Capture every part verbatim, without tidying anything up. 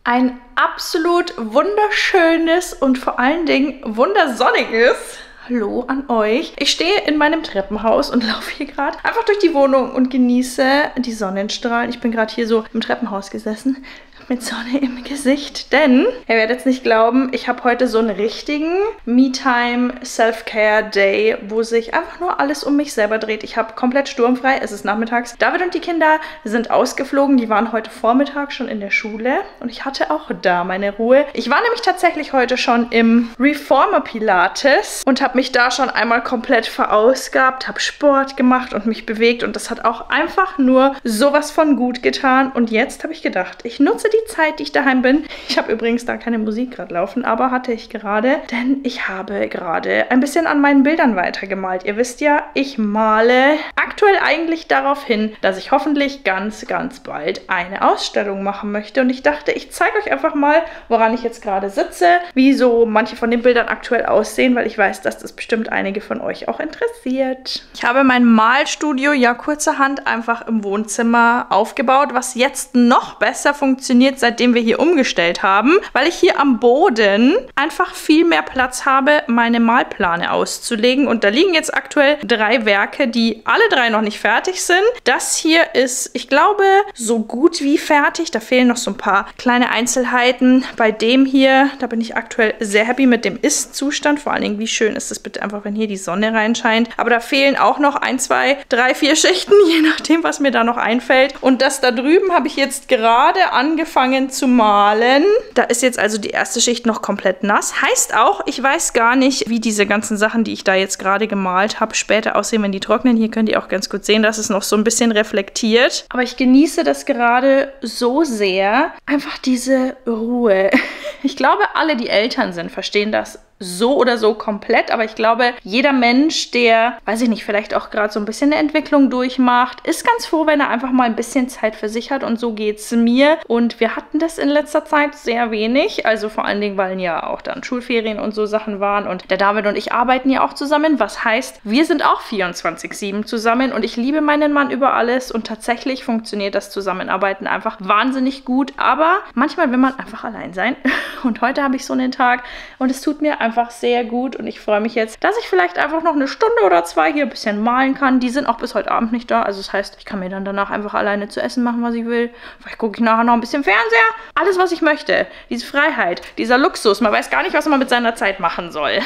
Ein absolut wunderschönes und vor allen Dingen wundersonniges Hallo an euch. Ich stehe in meinem Treppenhaus und laufe hier gerade einfach durch die Wohnung und genieße die Sonnenstrahlen. Ich bin gerade hier so im Treppenhaus gesessen mit Sonne im Gesicht, denn ihr werdet es nicht glauben, ich habe heute so einen richtigen Me-Time Self-Care Day, wo sich einfach nur alles um mich selber dreht. Ich habe komplett sturmfrei, es ist nachmittags. David und die Kinder sind ausgeflogen, die waren heute Vormittag schon in der Schule und ich hatte auch da meine Ruhe. Ich war nämlich tatsächlich heute schon im Reformer Pilates und habe mich da schon einmal komplett verausgabt, habe Sport gemacht und mich bewegt und das hat auch einfach nur sowas von gut getan. Und jetzt habe ich gedacht, ich nutze die Zeit, die ich daheim bin. Ich habe übrigens da keine Musik gerade laufen, aber hatte ich gerade, denn ich habe gerade ein bisschen an meinen Bildern weitergemalt. Ihr wisst ja, ich male aktuell eigentlich darauf hin, dass ich hoffentlich ganz, ganz bald eine Ausstellung machen möchte. Und ich dachte, ich zeige euch einfach mal, woran ich jetzt gerade sitze, wie so manche von den Bildern aktuell aussehen, weil ich weiß, dass das bestimmt einige von euch auch interessiert. Ich habe mein Malstudio ja kurzerhand einfach im Wohnzimmer aufgebaut, was jetzt noch besser funktioniert, seitdem wir hier umgestellt haben, weil ich hier am Boden einfach viel mehr Platz habe, meine Malplane auszulegen. Und da liegen jetzt aktuell drei Werke, die alle drei noch nicht fertig sind. Das hier ist, ich glaube, so gut wie fertig. Da fehlen noch so ein paar kleine Einzelheiten. Bei dem hier, da bin ich aktuell sehr happy mit dem Ist-Zustand. Vor allen Dingen, wie schön ist es bitte einfach, wenn hier die Sonne reinscheint. Aber da fehlen auch noch ein, zwei, drei, vier Schichten, je nachdem, was mir da noch einfällt. Und das da drüben habe ich jetzt gerade angefangen zu malen. Da ist jetzt also die erste Schicht noch komplett nass. Heißt auch, ich weiß gar nicht, wie diese ganzen Sachen, die ich da jetzt gerade gemalt habe, später aussehen, wenn die trocknen. Hier könnt ihr auch ganz gut sehen, dass es noch so ein bisschen reflektiert. Aber ich genieße das gerade so sehr. Einfach diese Ruhe. Ich glaube, alle, die Eltern sind, verstehen das so oder so komplett, aber ich glaube, jeder Mensch, der, weiß ich nicht, vielleicht auch gerade so ein bisschen eine Entwicklung durchmacht, ist ganz froh, wenn er einfach mal ein bisschen Zeit für sich hat und so geht es mir. Und wir hatten das in letzter Zeit sehr wenig, also vor allen Dingen, weil ja auch dann Schulferien und so Sachen waren und der David und ich arbeiten ja auch zusammen, was heißt, wir sind auch vierundzwanzig sieben zusammen und ich liebe meinen Mann über alles und tatsächlich funktioniert das Zusammenarbeiten einfach wahnsinnig gut, aber manchmal will man einfach allein sein und heute habe ich so einen Tag und es tut mir einfach sehr gut und ich freue mich jetzt, dass ich vielleicht einfach noch eine Stunde oder zwei hier ein bisschen malen kann. Die sind auch bis heute Abend nicht da, also das heißt, ich kann mir dann danach einfach alleine zu essen machen, was ich will. Vielleicht gucke ich nachher noch ein bisschen Fernseher. Alles, was ich möchte. Diese Freiheit, dieser Luxus. Man weiß gar nicht, was man mit seiner Zeit machen soll.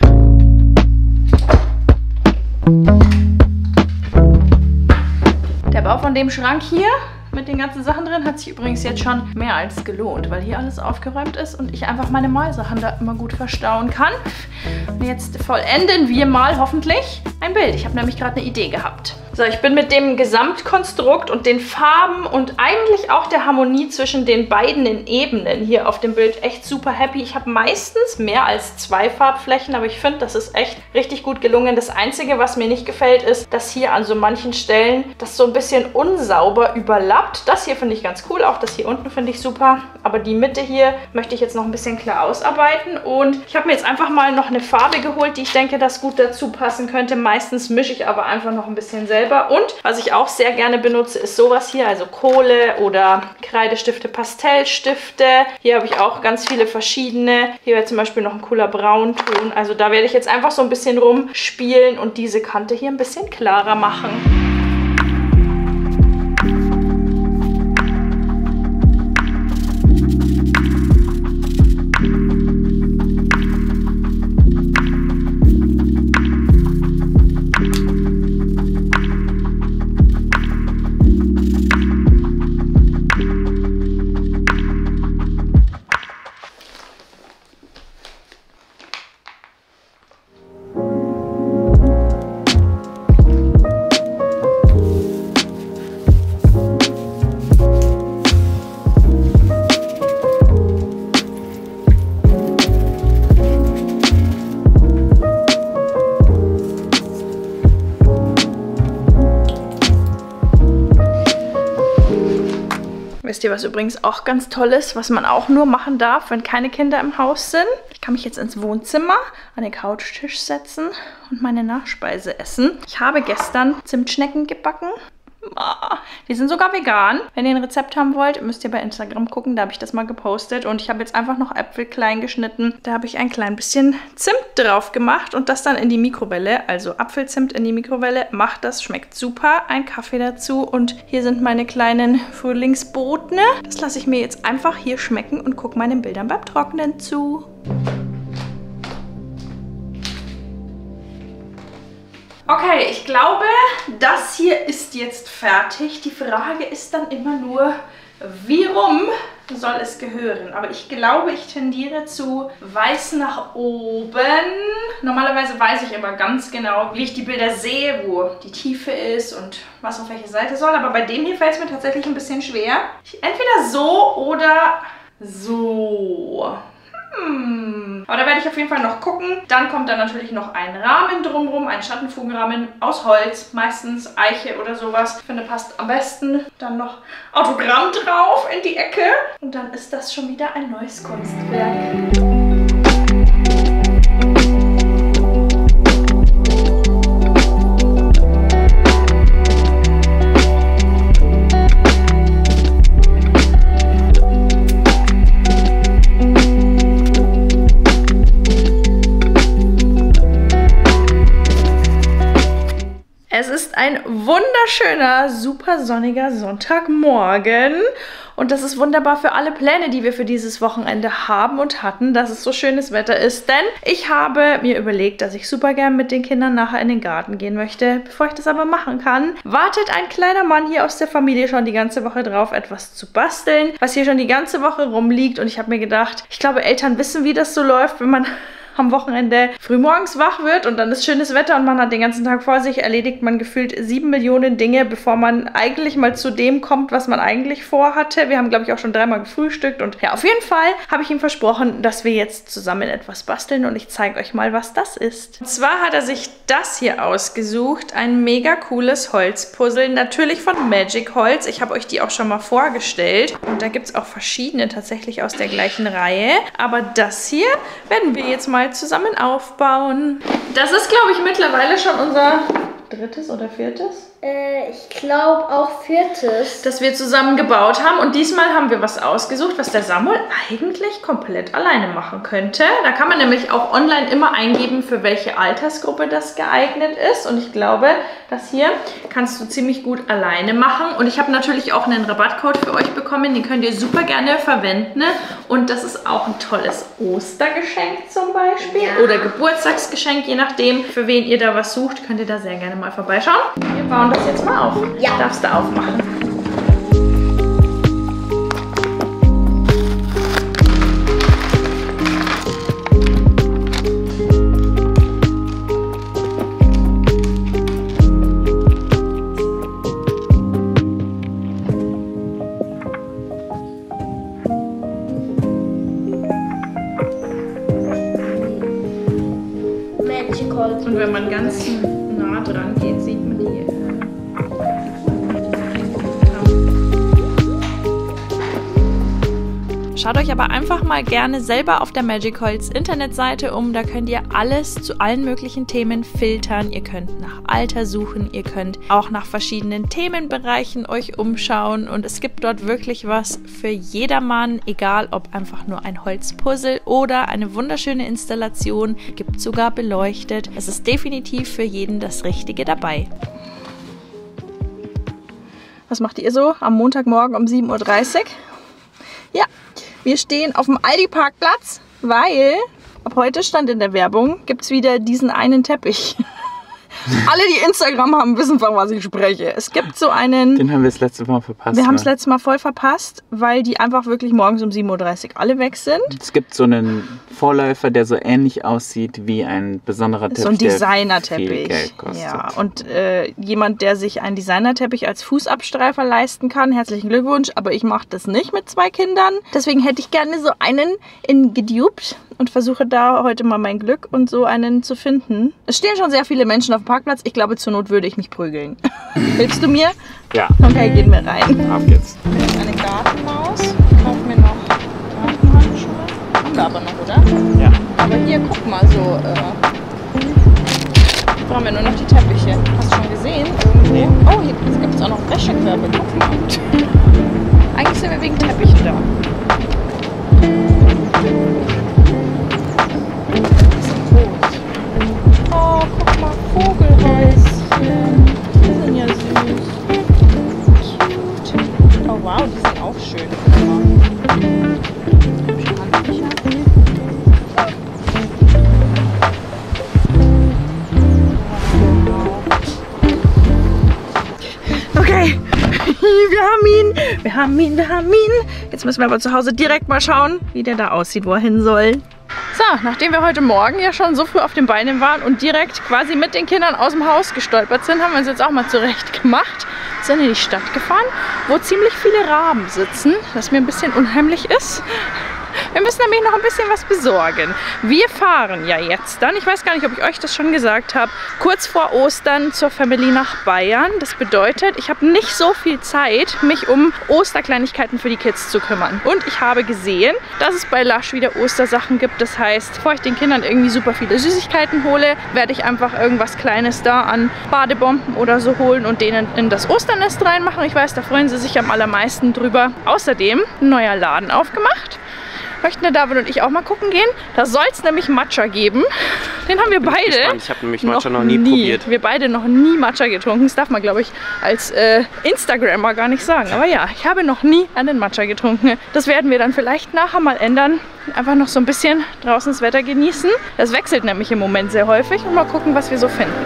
Der Bau von dem Schrank hier mit den ganzen Sachen drin hat sich übrigens jetzt schon mehr als gelohnt, weil hier alles aufgeräumt ist und ich einfach meine Malsachen da immer gut verstauen kann. Und jetzt vollenden wir mal hoffentlich ein Bild. Ich habe nämlich gerade eine Idee gehabt. So, ich bin mit dem Gesamtkonstrukt und den Farben und eigentlich auch der Harmonie zwischen den beiden Ebenen hier auf dem Bild echt super happy. Ich habe meistens mehr als zwei Farbflächen, aber ich finde, das ist echt richtig gut gelungen. Das Einzige, was mir nicht gefällt, ist, dass hier an so manchen Stellen das so ein bisschen unsauber überlappt. Das hier finde ich ganz cool, auch das hier unten finde ich super. Aber die Mitte hier möchte ich jetzt noch ein bisschen klar ausarbeiten. Und ich habe mir jetzt einfach mal noch eine Farbe geholt, die ich denke, dass gut dazu passen könnte. Meistens mische ich aber einfach noch ein bisschen selber. Und was ich auch sehr gerne benutze, ist sowas hier, also Kohle oder Kreidestifte, Pastellstifte. Hier habe ich auch ganz viele verschiedene. Hier wäre zum Beispiel noch ein cooler Braunton. Also da werde ich jetzt einfach so ein bisschen rumspielen und diese Kante hier ein bisschen klarer machen. Wisst ihr, was übrigens auch ganz toll ist, was man auch nur machen darf, wenn keine Kinder im Haus sind? Ich kann mich jetzt ins Wohnzimmer an den Couchtisch setzen und meine Nachspeise essen. Ich habe gestern Zimtschnecken gebacken. Die sind sogar vegan. Wenn ihr ein Rezept haben wollt, müsst ihr bei Instagram gucken. Da habe ich das mal gepostet. Und ich habe jetzt einfach noch Äpfel klein geschnitten. Da habe ich ein klein bisschen Zimt drauf gemacht und das dann in die Mikrowelle. Also Apfelzimt in die Mikrowelle. Macht das, schmeckt super. Ein Kaffee dazu. Und hier sind meine kleinen Frühlingsboten. Das lasse ich mir jetzt einfach hier schmecken und gucke meinen Bildern beim Trocknen zu. Okay, ich glaube, das hier ist jetzt fertig. Die Frage ist dann immer nur, wie rum soll es gehören? Aber ich glaube, ich tendiere zu weiß nach oben. Normalerweise weiß ich immer ganz genau, wie ich die Bilder sehe, wo die Tiefe ist und was auf welche Seite soll. Aber bei dem hier fällt es mir tatsächlich ein bisschen schwer. Entweder so oder so. Hm. Aber da werde ich auf jeden Fall noch gucken. Dann kommt da natürlich noch ein Rahmen drumherum, ein Schattenfugenrahmen aus Holz, meistens Eiche oder sowas. Ich finde, passt am besten. Dann noch Autogramm drauf in die Ecke. Und dann ist das schon wieder ein neues Kunstwerk. Es ist ein wunderschöner, super sonniger Sonntagmorgen und das ist wunderbar für alle Pläne, die wir für dieses Wochenende haben und hatten, dass es so schönes Wetter ist, denn ich habe mir überlegt, dass ich super gern mit den Kindern nachher in den Garten gehen möchte. Bevor ich das aber machen kann, wartet ein kleiner Mann hier aus der Familie schon die ganze Woche drauf, etwas zu basteln, was hier schon die ganze Woche rumliegt und ich habe mir gedacht, ich glaube, Eltern wissen, wie das so läuft, wenn man am Wochenende frühmorgens wach wird und dann ist schönes Wetter und man hat den ganzen Tag vor sich, erledigt man gefühlt sieben Millionen Dinge, bevor man eigentlich mal zu dem kommt, was man eigentlich vorhatte. Wir haben, glaube ich, auch schon dreimal gefrühstückt und ja, auf jeden Fall habe ich ihm versprochen, dass wir jetzt zusammen etwas basteln und ich zeige euch mal, was das ist. Und zwar hat er sich das hier ausgesucht, ein mega cooles Holzpuzzle, natürlich von Magic Holz. Ich habe euch die auch schon mal vorgestellt und da gibt es auch verschiedene tatsächlich aus der gleichen Reihe, aber das hier werden wir jetzt mal zusammen aufbauen. Das ist, glaube ich, mittlerweile schon unser drittes oder viertes? Äh, ich glaube auch viertes. Das wir zusammen gebaut haben. Und diesmal haben wir was ausgesucht, was der Samuel eigentlich komplett alleine machen könnte. Da kann man nämlich auch online immer eingeben, für welche Altersgruppe das geeignet ist. Und ich glaube, das hier kannst du ziemlich gut alleine machen. Und ich habe natürlich auch einen Rabattcode für euch bekommen. Den könnt ihr super gerne verwenden. Und das ist auch ein tolles Ostergeschenk zum Beispiel. Ja. Oder Geburtstagsgeschenk, je nachdem, für wen ihr da was sucht, könnt ihr da sehr gerne mal vorbeischauen. Wir bauen das jetzt mal auf. Ja. Darfst du aufmachen. Magic Holz. Und wenn man ganz nah dran geht, sieht man die. Schaut euch aber einfach mal gerne selber auf der Magic Holz Internetseite um. Da könnt ihr alles zu allen möglichen Themen filtern. Ihr könnt nach Alter suchen, ihr könnt auch nach verschiedenen Themenbereichen euch umschauen. Und es gibt dort wirklich was für jedermann, egal ob einfach nur ein Holzpuzzle oder eine wunderschöne Installation. Gibt sogar beleuchtet. Es ist definitiv für jeden das Richtige dabei. Was macht ihr so am Montagmorgen um sieben Uhr dreißig? Ja. Wir stehen auf dem Aldi-Parkplatz, weil ab heute stand in der Werbung, gibt es wieder diesen einen Teppich. Alle, die Instagram haben, wissen, von was ich spreche. Es gibt so einen... Den haben wir das letzte Mal verpasst. Wir haben es letztes Mal voll verpasst, weil die einfach wirklich morgens um sieben Uhr dreißig alle weg sind. Es gibt so einen Vorläufer, der so ähnlich aussieht wie ein besonderer Teppich, so ein Designerteppich. Der viel Geld kostet. Ja, und äh, jemand, der sich einen Designerteppich als Fußabstreifer leisten kann, herzlichen Glückwunsch, aber ich mache das nicht mit zwei Kindern. Deswegen hätte ich gerne so einen in gedupt und versuche da heute mal mein Glück und so einen zu finden. Es stehen schon sehr viele Menschen auf dem Parkplatz. Ich glaube, zur Not würde ich mich prügeln. Hilfst du mir? Ja. Okay, gehen wir rein. Auf geht's. Eine Gartenmaus. Kaufen wir noch Gartenhandschuhe. Haben wir aber noch, oder? Ja. Aber hier, guck mal so. Äh, brauchen wir nur noch die Teppiche. Hast du schon gesehen? Irgendwo? Oh, hier Es gibt auch noch Wäschekörbe. Guck mal. Eigentlich sind wir wegen Teppich da. Oh, guck mal, Vogelhäuschen. Die sind ja süß. Cute. Oh wow, die sind auch schön. Guck mal. Okay, wir haben ihn, wir haben ihn, wir haben ihn. Jetzt müssen wir aber zu Hause direkt mal schauen, wie der da aussieht, wo er hin soll. So, nachdem wir heute Morgen ja schon so früh auf den Beinen waren und direkt quasi mit den Kindern aus dem Haus gestolpert sind, haben wir uns jetzt auch mal zurecht gemacht. Sind in die Stadt gefahren, wo ziemlich viele Raben sitzen, was mir ein bisschen unheimlich ist. Wir müssen nämlich noch ein bisschen was besorgen. Wir fahren ja jetzt dann, ich weiß gar nicht, ob ich euch das schon gesagt habe, kurz vor Ostern zur Family nach Bayern. Das bedeutet, ich habe nicht so viel Zeit, mich um Osterkleinigkeiten für die Kids zu kümmern. Und ich habe gesehen, dass es bei Lush wieder Ostersachen gibt. Das heißt, bevor ich den Kindern irgendwie super viele Süßigkeiten hole, werde ich einfach irgendwas Kleines da an Badebomben oder so holen und denen in das Osternest reinmachen. Ich weiß, da freuen sie sich am allermeisten drüber. Außerdem ein neuer Laden aufgemacht. Möchten der David und ich auch mal gucken gehen. Da soll es nämlich Matcha geben. Den haben wir Bin beide gespannt. Ich habe nämlich Matcha noch, noch nie, nie probiert. Wir beide noch nie Matcha getrunken. Das darf man, glaube ich, als äh, Instagrammer gar nicht sagen. Aber ja, ich habe noch nie einen Matcha getrunken. Das werden wir dann vielleicht nachher mal ändern. Einfach noch so ein bisschen draußen das Wetter genießen. Das wechselt nämlich im Moment sehr häufig. Und mal gucken, was wir so finden.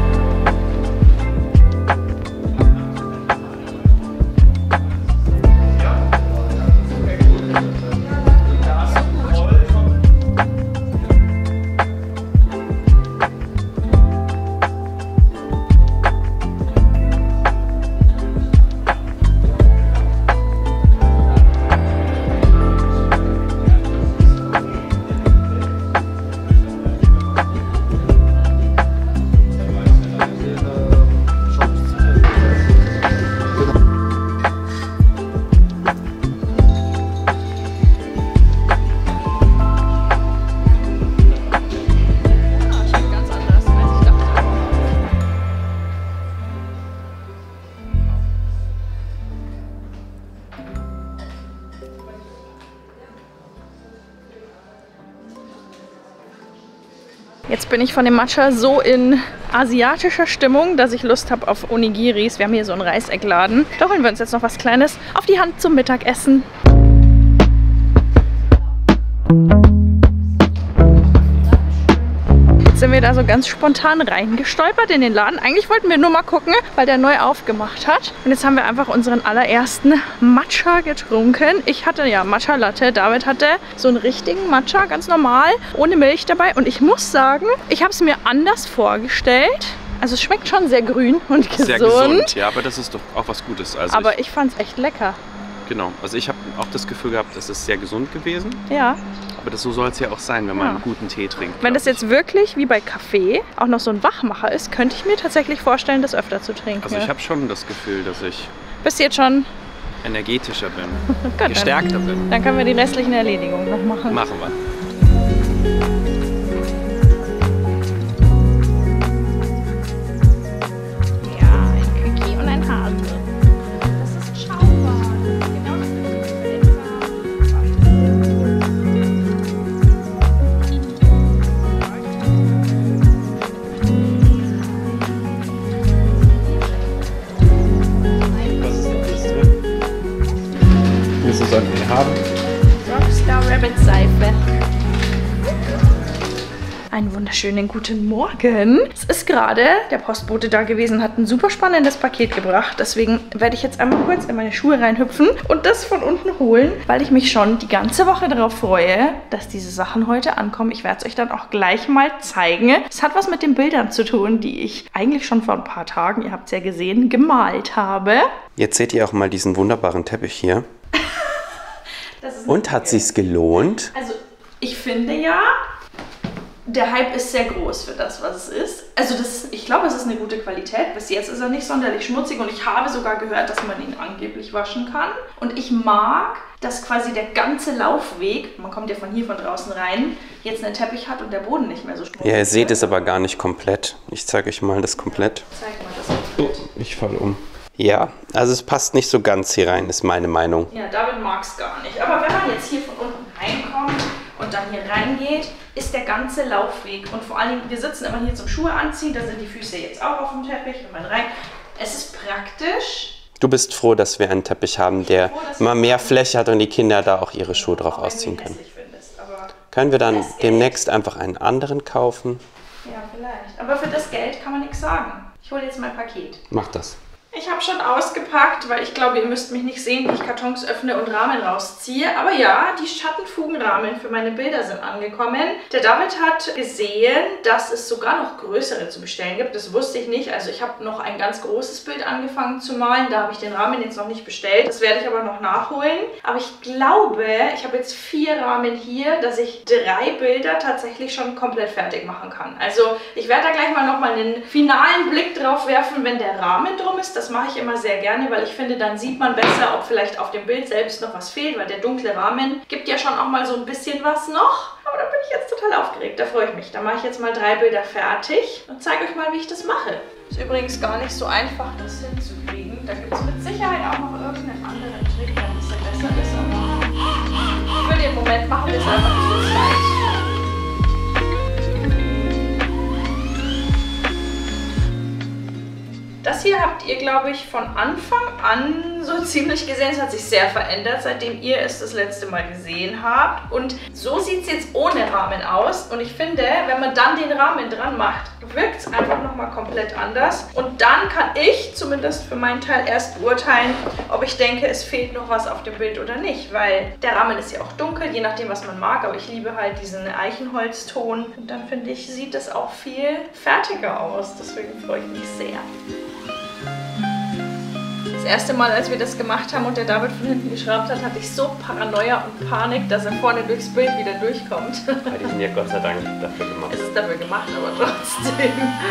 Jetzt bin ich von dem Matcha so in asiatischer Stimmung, dass ich Lust habe auf Onigiris. Wir haben hier so einen Reisekladen. Da holen wir uns jetzt noch was Kleines auf die Hand zum Mittagessen. Jetzt sind wir da so ganz spontan reingestolpert in den Laden. Eigentlich wollten wir nur mal gucken, weil der neu aufgemacht hat. Und jetzt haben wir einfach unseren allerersten Matcha getrunken. Ich hatte ja Matcha Latte. David hatte so einen richtigen Matcha, ganz normal, ohne Milch dabei. Und ich muss sagen, ich habe es mir anders vorgestellt. Also es schmeckt schon sehr grün und gesund. Sehr gesund, ja, aber das ist doch auch was Gutes. Also aber ich, ich fand es echt lecker. Genau, also ich habe auch das Gefühl gehabt, es ist sehr gesund gewesen. Ja. Aber das, so soll es ja auch sein, wenn man Ja. einen guten Tee trinkt. Wenn das jetzt wirklich wie bei Kaffee auch noch so ein Wachmacher ist, könnte ich mir tatsächlich vorstellen, das öfter zu trinken. Also ich habe schon das Gefühl, dass ich Bist du jetzt schon energetischer bin, Gut, gestärkter bin. Dann können wir die restlichen Erledigungen noch machen. Machen wir. Ja, ein Cookie und ein Hase. Das ist Schaubad. Genau Was ist denn das drin? Wieso sollten wir haben? Rockstar Rabbit Seife. Einen wunderschönen guten Morgen. Es ist gerade der Postbote da gewesen, hat ein super spannendes Paket gebracht. Deswegen werde ich jetzt einmal kurz in meine Schuhe reinhüpfen und das von unten holen, weil ich mich schon die ganze Woche darauf freue, dass diese Sachen heute ankommen. Ich werde es euch dann auch gleich mal zeigen. Es hat was mit den Bildern zu tun, die ich eigentlich schon vor ein paar Tagen, ihr habt es ja gesehen, gemalt habe. Jetzt seht ihr auch mal diesen wunderbaren Teppich hier. Und hat sich's gelohnt? Also ich finde ja, der Hype ist sehr groß für das, was es ist. Also das, ich glaube, es ist eine gute Qualität. Bis jetzt ist er nicht sonderlich schmutzig und ich habe sogar gehört, dass man ihn angeblich waschen kann. Und ich mag, dass quasi der ganze Laufweg, man kommt ja von hier von draußen rein, jetzt einen Teppich hat und der Boden nicht mehr so schmutzig ist. Ja, ihr seht es aber gar nicht komplett. Ich zeige euch mal das komplett. Zeig mal das. Oh, ich falle um. Ja, also es passt nicht so ganz hier rein, ist meine Meinung. Ja, David mag es gar nicht. Aber wenn man jetzt hier von unten reinkommt und dann hier reingeht, ist der ganze Laufweg. Und vor allen Dingen, wir sitzen immer hier zum Schuhe anziehen, da sind die Füße jetzt auch auf dem Teppich und man rein. Es ist praktisch. Du bist froh, dass wir einen Teppich haben, der froh, mal mehr Fläche hat und die Kinder da auch ihre Schuhe drauf ausziehen können. Können wir dann demnächst einfach einen anderen kaufen? Ja, vielleicht. Aber für das Geld kann man nichts sagen. Ich hole jetzt mein Paket. Mach das. Ich habe schon ausgepackt, weil ich glaube, ihr müsst mich nicht sehen, wie ich Kartons öffne und Rahmen rausziehe. Aber ja, die Schattenfugenrahmen für meine Bilder sind angekommen. Der David hat gesehen, dass es sogar noch größere zu bestellen gibt. Das wusste ich nicht. Also ich habe noch ein ganz großes Bild angefangen zu malen. Da habe ich den Rahmen jetzt noch nicht bestellt. Das werde ich aber noch nachholen. Aber ich glaube, ich habe jetzt vier Rahmen hier, dass ich drei Bilder tatsächlich schon komplett fertig machen kann. Also ich werde da gleich mal nochmal einen finalen Blick drauf werfen, wenn der Rahmen drum ist. Das mache ich immer sehr gerne, weil ich finde, dann sieht man besser, ob vielleicht auf dem Bild selbst noch was fehlt, weil der dunkle Rahmen gibt ja schon auch mal so ein bisschen was noch. Aber da bin ich jetzt total aufgeregt, da freue ich mich. Da mache ich jetzt mal drei Bilder fertig und zeige euch mal, wie ich das mache. Ist übrigens gar nicht so einfach, das hinzukriegen. Da gibt es mit Sicherheit auch noch irgendeinen anderen Trick, der ein bisschen besser ist. Aber für den Moment machen wir es einfach zu zweit. Das hier habt ihr, glaube ich, von Anfang an so ziemlich gesehen. Es hat sich sehr verändert, seitdem ihr es das letzte Mal gesehen habt. Und so sieht es jetzt ohne Rahmen aus. Und ich finde, wenn man dann den Rahmen dran macht, wirkt es einfach nochmal komplett anders. Und dann kann ich zumindest für meinen Teil erst beurteilen, ob ich denke, es fehlt noch was auf dem Bild oder nicht. Weil der Rahmen ist ja auch dunkel, je nachdem, was man mag. Aber ich liebe halt diesen Eichenholzton. Und dann finde ich, sieht es auch viel fertiger aus. Deswegen freue ich mich sehr. Das erste Mal, als wir das gemacht haben und der David von hinten geschraubt hat, hatte ich so Paranoia und Panik, dass er vorne durchs Bild wieder durchkommt. Ja, die sind ja Gott sei Dank dafür gemacht. Es ist dafür gemacht, aber trotzdem.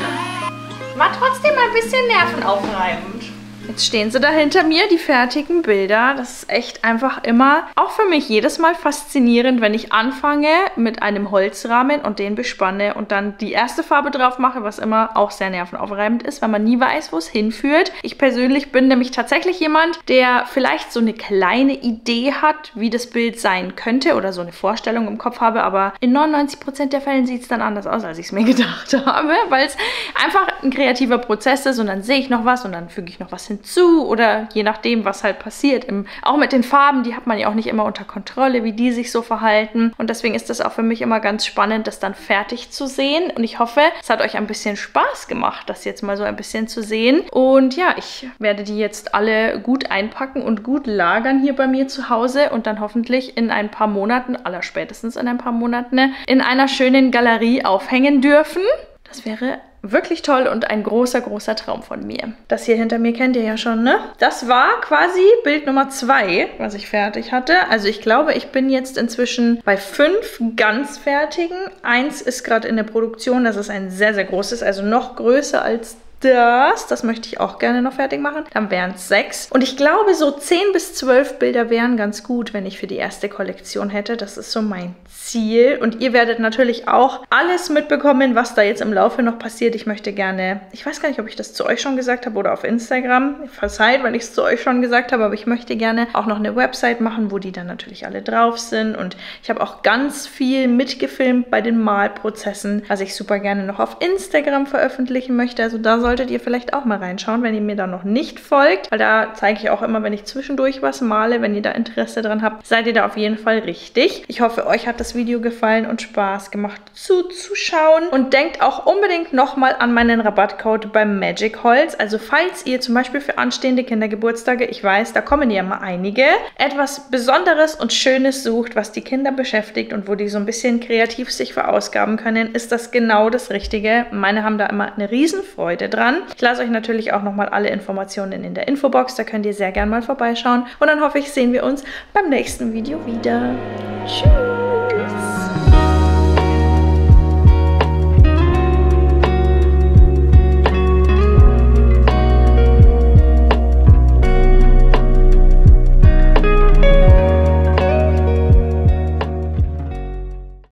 War trotzdem ein bisschen nervenaufreibend. Jetzt stehen sie da hinter mir, die fertigen Bilder. Das ist echt einfach immer, auch für mich jedes Mal faszinierend, wenn ich anfange mit einem Holzrahmen und den bespanne und dann die erste Farbe drauf mache, was immer auch sehr nervenaufreibend ist, weil man nie weiß, wo es hinführt. Ich persönlich bin nämlich tatsächlich jemand, der vielleicht so eine kleine Idee hat, wie das Bild sein könnte oder so eine Vorstellung im Kopf habe, aber in neunundneunzig Prozent der Fällen sieht es dann anders aus, als ich es mir gedacht habe, weil es einfach ein kreativer Prozess ist und dann sehe ich noch was und dann füge ich noch was hin zu oder je nachdem, was halt passiert. Im, auch mit den Farben, die hat man ja auch nicht immer unter Kontrolle, wie die sich so verhalten. Und deswegen ist das auch für mich immer ganz spannend, das dann fertig zu sehen. Und ich hoffe, es hat euch ein bisschen Spaß gemacht, das jetzt mal so ein bisschen zu sehen. Und ja, ich werde die jetzt alle gut einpacken und gut lagern hier bei mir zu Hause und dann hoffentlich in ein paar Monaten, allerspätestens in ein paar Monaten, in einer schönen Galerie aufhängen dürfen. Das wäre wirklich toll und ein großer, großer Traum von mir. Das hier hinter mir kennt ihr ja schon, ne? Das war quasi Bild Nummer zwei, was ich fertig hatte. Also ich glaube, ich bin jetzt inzwischen bei fünf ganz fertigen. Eins ist gerade in der Produktion, das ist ein sehr, sehr großes, also noch größer als das. Das möchte ich auch gerne noch fertig machen. Dann wären es sechs. Und ich glaube, so zehn bis zwölf Bilder wären ganz gut, wenn ich für die erste Kollektion hätte. Das ist so mein Ziel. Und ihr werdet natürlich auch alles mitbekommen, was da jetzt im Laufe noch passiert. Ich möchte gerne, ich weiß gar nicht, ob ich das zu euch schon gesagt habe oder auf Instagram. Verzeiht, wenn ich es zu euch schon gesagt habe, aber ich möchte gerne auch noch eine Website machen, wo die dann natürlich alle drauf sind. Und ich habe auch ganz viel mitgefilmt bei den Malprozessen, was ich super gerne noch auf Instagram veröffentlichen möchte. Also da solltet ihr vielleicht auch mal reinschauen, wenn ihr mir da noch nicht folgt, weil da zeige ich auch immer, wenn ich zwischendurch was male, wenn ihr da Interesse dran habt, seid ihr da auf jeden Fall richtig. Ich hoffe, euch hat das Video gefallen und Spaß gemacht zuzuschauen und denkt auch unbedingt nochmal an meinen Rabattcode beim Magic Holz. Also falls ihr zum Beispiel für anstehende Kindergeburtstage, ich weiß, da kommen ja mal einige, etwas Besonderes und Schönes sucht, was die Kinder beschäftigt und wo die so ein bisschen kreativ sich verausgaben können, ist das genau das Richtige. Meine haben da immer eine Riesenfreude dran. Ich lasse euch natürlich auch nochmal alle Informationen in der Infobox, da könnt ihr sehr gerne mal vorbeischauen. Und dann hoffe ich, sehen wir uns beim nächsten Video wieder. Tschüss!